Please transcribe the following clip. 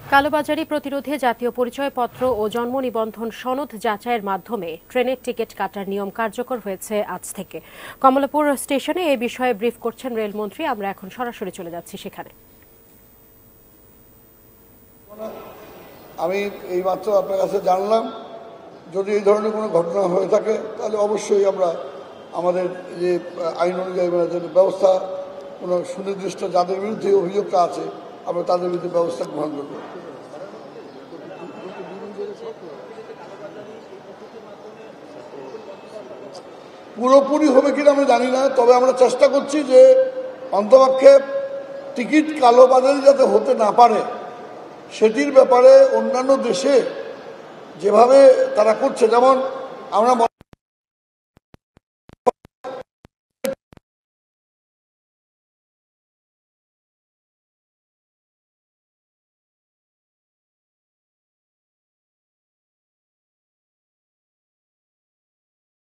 কালোবাজারি প্রতিরোধে জাতীয় পরিচয়পত্র ও জন্ম নিবন্ধন সনদ যাচাইয়ের মাধ্যমে ট্রেনের টিকিট কাটার নিয়ম কার্যকর হয়েছে আজ থেকে। কমলাপুর স্টেশনে এই বিষয়ে ব্রিফ করছেন রেলমন্ত্রী। আমরা এখন সরাসরি চলে যাচ্ছি সেখানে। আমি এইমাত্র আপনার কাছে জানলাম, যদি এই ধরনের কোনো ঘটনা হয়ে থাকে তাহলে অবশ্যই আমরা আমাদের যে আইন অনুযায়ী ব্যবস্থা, কোনো সুনির্দিষ্ট যাদের বিরুদ্ধে অভিযোগটা আছে আমরা তাদের বিরুদ্ধে ব্যবস্থা গ্রহণ করব। পুরোপুরি হবে কিনা আমি জানি না, তবে আমরা চেষ্টা করছি যে অন্তপক্ষে টিকিট কালোবাজারি যাতে হতে না পারে সেটির ব্যাপারে অন্যান্য দেশে যেভাবে তারা করছে, যেমন আমরা